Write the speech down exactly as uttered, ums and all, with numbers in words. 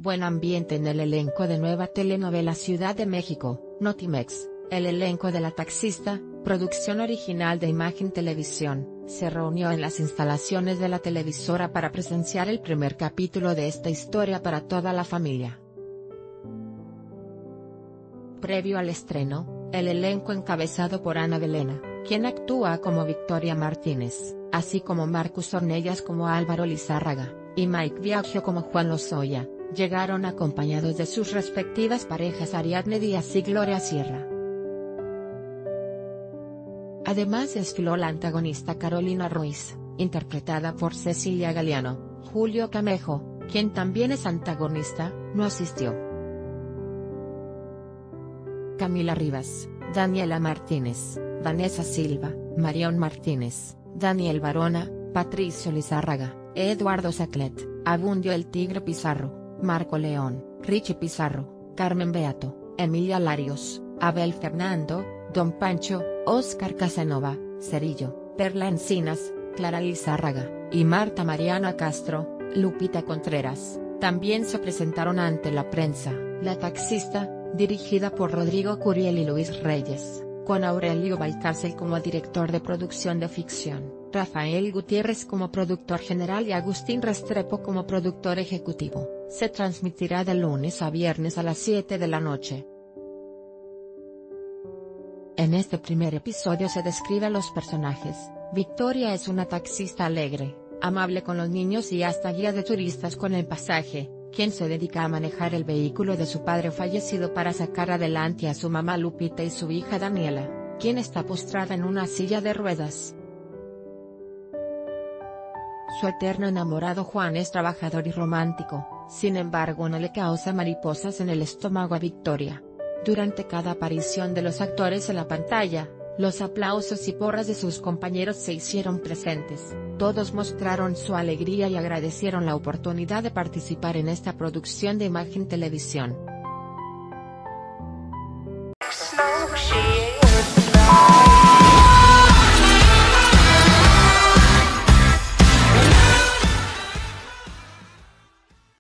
Buen ambiente en el elenco de nueva telenovela Ciudad de México, Notimex. El elenco de La Taxista, producción original de Imagen Televisión, se reunió en las instalaciones de la televisora para presenciar el primer capítulo de esta historia para toda la familia. Previo al estreno, el elenco encabezado por Ana Belena, quien actúa como Victoria Martínez, así como Marcus Ornellas como Álvaro Lizárraga, y Mike Biagio como Juan Lozoya, llegaron acompañados de sus respectivas parejas Ariadne Díaz y Gloria Sierra. Además desfiló la antagonista Carolina Ruiz, interpretada por Cecilia Galeano. Julio Camejo, quien también es antagonista, no asistió. Camila Rivas, Daniela Martínez, Vanessa Silva, Marión Martínez, Daniel Barona, Patricio Lizárraga, Eduardo Saclet, Abundio el Tigre Pizarro, Marco León, Richie Pizarro, Carmen Beato, Emilia Larios, Abel Fernando, Don Pancho, Óscar Casanova, Cerillo, Perla Encinas, Clara Lizárraga, y Marta Mariana Castro, Lupita Contreras, también se presentaron ante la prensa. La Taxista, dirigida por Rodrigo Curiel y Luis Reyes, con Aurelio Valcárcel como director de producción de ficción, Rafael Gutiérrez como productor general y Agustín Restrepo como productor ejecutivo, se transmitirá de lunes a viernes a las siete de la noche. En este primer episodio se describe a los personajes. Victoria es una taxista alegre, amable con los niños y hasta guía de turistas con el pasaje, quien se dedica a manejar el vehículo de su padre fallecido para sacar adelante a su mamá Lupita y su hija Daniela, quien está postrada en una silla de ruedas. Su eterno enamorado Juan es trabajador y romántico, sin embargo no le causa mariposas en el estómago a Victoria. Durante cada aparición de los actores en la pantalla, los aplausos y porras de sus compañeros se hicieron presentes. Todos mostraron su alegría y agradecieron la oportunidad de participar en esta producción de Imagen Televisión.